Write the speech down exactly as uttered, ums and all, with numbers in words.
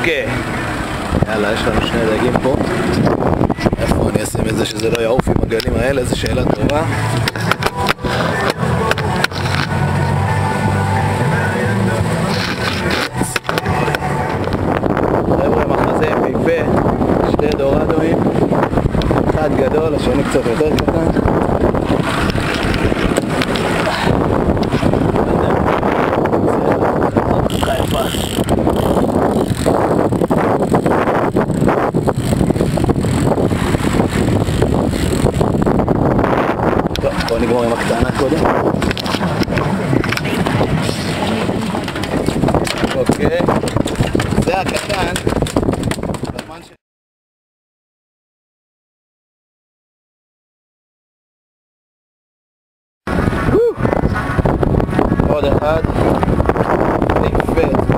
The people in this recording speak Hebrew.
אוקיי, יאללה, יש לנו שני דגים פה. איפה אני אשים את זה שזה לא יעוף עם הגלים האלה? זו שאלה טובה. חבר'ה, מחזה יפהפה, שתי דורדואים, אחד גדול, השני קצת יותר קטן. בואו נגמור עם הקטנה קודם. אוקיי, זה הקטן. עוד אחד. יפה.